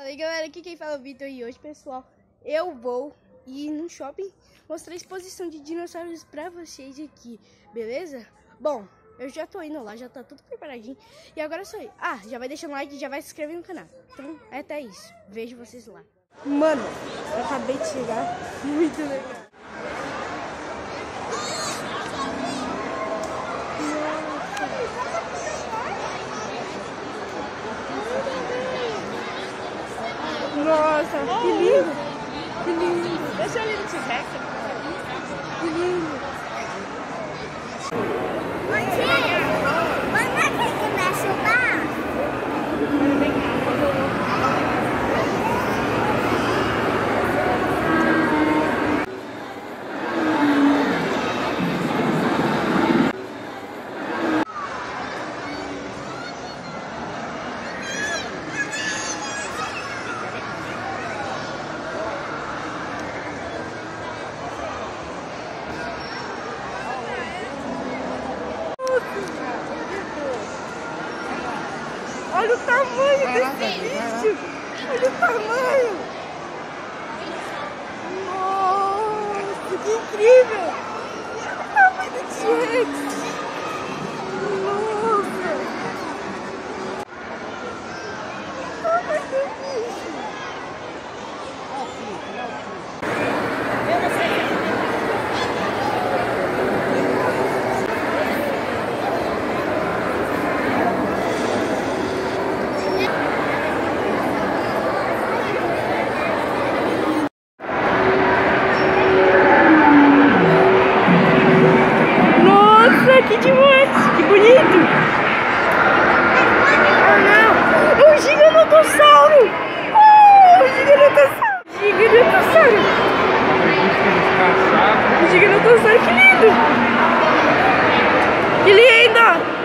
Fala aí galera, aqui quem fala é o Vitor e hoje, pessoal, eu vou ir no shopping mostrar a exposição de dinossauros pra vocês aqui, beleza? Bom, eu já tô indo lá, já tá tudo preparadinho e agora é só ir. Ah, já vai deixando like e já vai se inscrever no canal. Então é até isso, vejo vocês lá. Mano, eu acabei de chegar, muito legal. Nossa, que lindo! Que lindo! Deixa ele no T-Rex. Que lindo! Mãe, vai ter que me ajudar? Olha o tamanho desse bicho! Olha o tamanho! Nossa, que incrível! Olha o tamanho do T-Rex! Nossa! O tamanho do bicho! Que demais! Que bonito! Oh não! Um giganotossauro! Oh, um giganotossauro! Giganotossauro! Um giganotossauro, que lindo! Que lindo!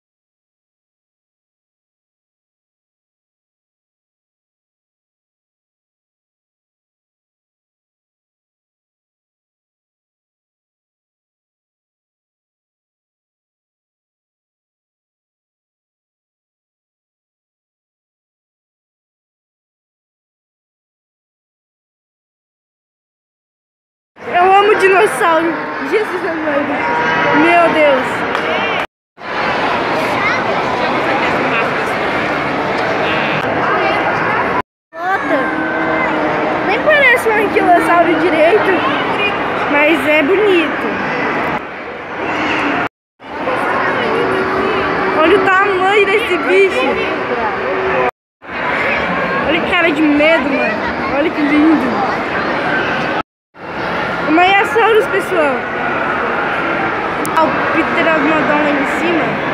Eu amo dinossauro. Jesus amado. Meu Deus. Nota. Nem parece um anquilossauro direito, mas é bonito. Olha o tamanho desse bicho. Olha que cara de medo, mano. Olha que lindo. Maiasaurus, pessoal. O Pteranodon lá em cima.